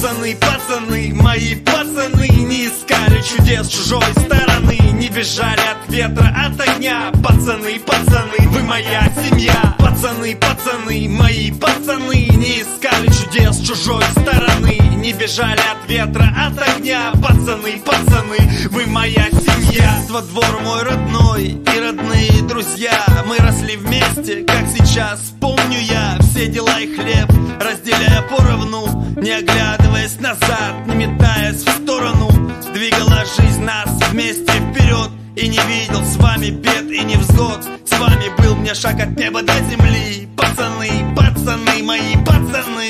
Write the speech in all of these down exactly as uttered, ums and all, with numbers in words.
Пацаны, пацаны, мои пацаны не искали чудес чужой стороны, не бежали от ветра, от огня. Пацаны, пацаны, вы моя семья. Пацаны, пацаны, мои пацаны не искали чудес чужой стороны, не бежали от ветра, от огня. Пацаны, пацаны, вы моя семья. Во двор мой родной и родные друзья, мы росли вместе, как сейчас помню я. Все дела и хлеб разделяя поровну, не оглядываясь назад, не метаясь в сторону. Двигала жизнь нас вместе вперед, и не видел с вами бед и невзгод. С вами был мне шаг от неба до земли. Пацаны, пацаны, мои пацаны.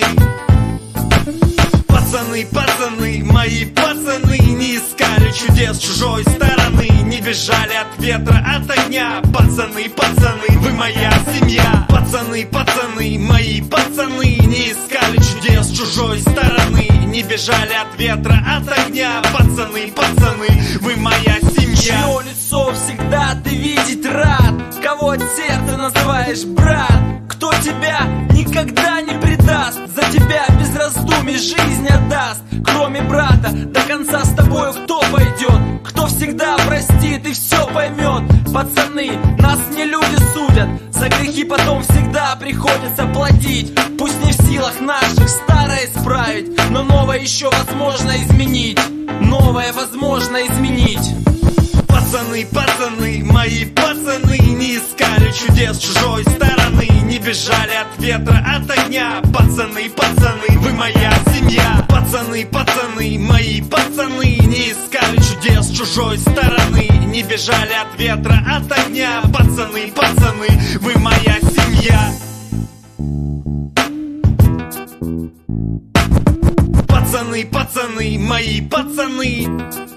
Пацаны, пацаны, мои пацаны не искали чудес чужой стороны, не бежали от ветра, от огня. Пацаны, пацаны, вы моя семья. Пацаны, пацаны, мои пацаны не искали чудес чужой стороны, не бежали от ветра, от огня. Пацаны, пацаны, вы моя семья. Чье лицо всегда ты видеть рад, кого от сердца называешь брат, кто тебя никогда не предаст, за тебя без раздумий жизнь отдаст. Кроме брата, до конца с тобою кто пойдет, кто всегда простит и все поймет. Пацаны, нас не люди судят, за грехи потом всегда приходится платить. Пусть не в силах наших старое исправить, но новое еще возможно изменить. Новое возможно изменить. Пацаны, пацаны, мои пацаны не искали чудес чужой стороны, не бежали от ветра, от огня. Пацаны, пацаны, вы моя семья. Пацаны, пацаны, мои пацаны не искали чудес чужой стороны, не бежали от ветра, от огня. Пацаны, пацаны, вы моя семья. Пацаны, пацаны, мои пацаны.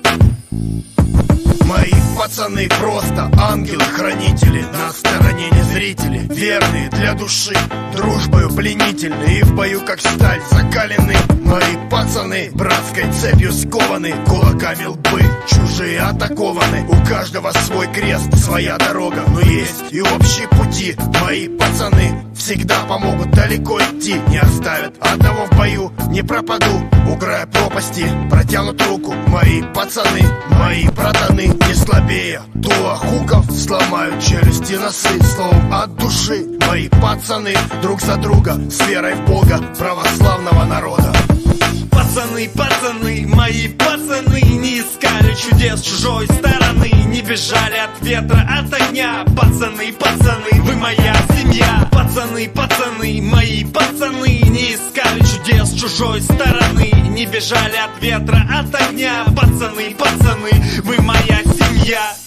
Мои пацаны просто ангелы-хранители, на стороне не зрители, верные для души, дружбою пленительны и в бою как сталь закалены. Мои пацаны братской цепью скованы, кулаками лбы чужие атакованы. У каждого свой крест, своя дорога, но есть и общие пути. Мои пацаны всегда помогут далеко идти, не оставят одного в бою, не пропаду, уграя пропасти, протянут руку. Мои пацаны, мои братаны не слабее туахуков, сломают челюсти, носы, словом от души. Мои пацаны друг за друга, с верой в Бога православного народа. Пацаны, пацаны, мои пацаны не искали чудес чужой стороны, не бежали от ветра, от огня. Пацаны, пацаны, вы моя семья. Пацаны, пацаны, мои пацаны не искали чудес чужой стороны, не бежали от ветра, от огня. Пацаны, пацаны, вы моя семья.